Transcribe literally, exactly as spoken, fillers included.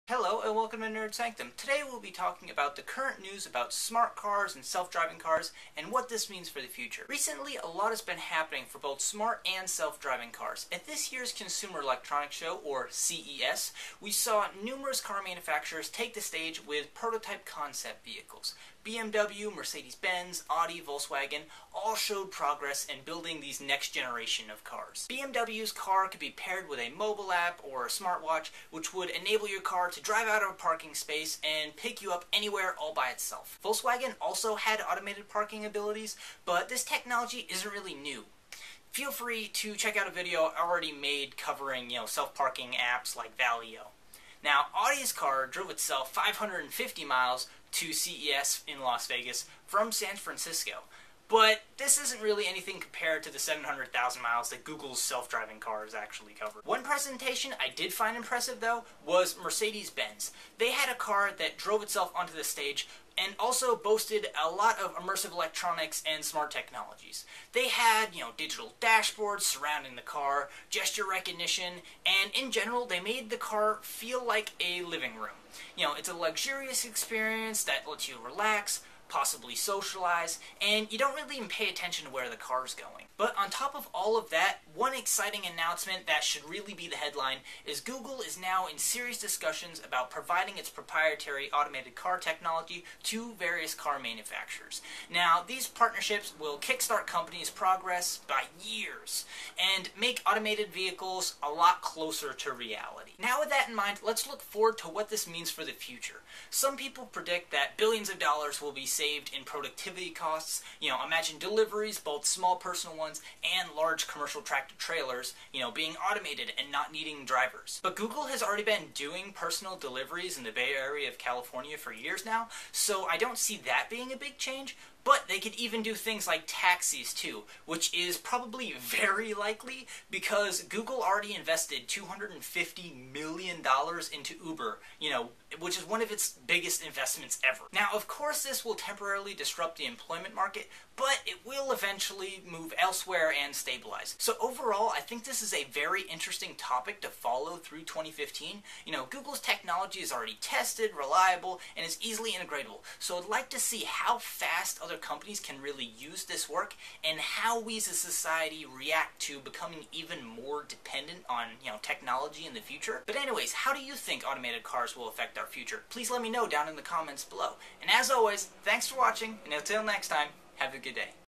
Hello and welcome to NerdSanctum. Today we'll be talking about the current news about smart cars and self-driving cars and what this means for the future. Recently, a lot has been happening for both smart and self-driving cars. At this year's Consumer Electronics Show, or C E S, we saw numerous car manufacturers take the stage with prototype concept vehicles. B M W, Mercedes-Benz, Audi, Volkswagen all showed progress in building these next generation of cars. B M W's car could be paired with a mobile app or a smartwatch, which would enable your car to drive out of a parking space and pick you up anywhere all by itself. Volkswagen also had automated parking abilities, but this technology isn't really new. Feel free to check out a video already made covering, you know, self-parking apps like Valeo. Now, Audi's car drove itself five hundred fifty miles to C E S in Las Vegas from San Francisco. But this isn't really anything compared to the seven hundred thousand miles that Google's self-driving cars actually cover. One presentation I did find impressive, though, was Mercedes-Benz. They had a car that drove itself onto the stage and also boasted a lot of immersive electronics and smart technologies. They had, you know, digital dashboards surrounding the car, gesture recognition, and in general, they made the car feel like a living room. You know, it's a luxurious experience that lets you relax, possibly socialize, and you don't really even pay attention to where the car's going. But on top of all of that, one exciting announcement that should really be the headline is Google is now in serious discussions about providing its proprietary automated car technology to various car manufacturers. Now, these partnerships will kickstart companies' progress by years and make automated vehicles a lot closer to reality. Now, with that in mind, let's look forward to what this means for the future. Some people predict that billions of dollars will be saved in productivity costs. You know, imagine deliveries, both small personal ones and large commercial tractor trailers, you know, being automated and not needing drivers. But Google has already been doing personal deliveries in the Bay Area of California for years now, so I don't see that being a big change. But they could even do things like taxis too, which is probably very likely because Google already invested two hundred fifty million dollars into Uber, you know, which is one of its biggest investments ever. Now, of course, this will temporarily disrupt the employment market, but it will eventually move elsewhere and stabilize. So overall, I think this is a very interesting topic to follow through twenty fifteen. You know, Google's technology is already tested, reliable, and is easily integratable. So I'd like to see how fast other companies can really use this work and how we as a society react to becoming even more dependent on, you know, technology in the future. But anyways, how do you think automated cars will affect our future? Please let me know down in the comments below. And as always, thanks for watching, and until next time, have a good day.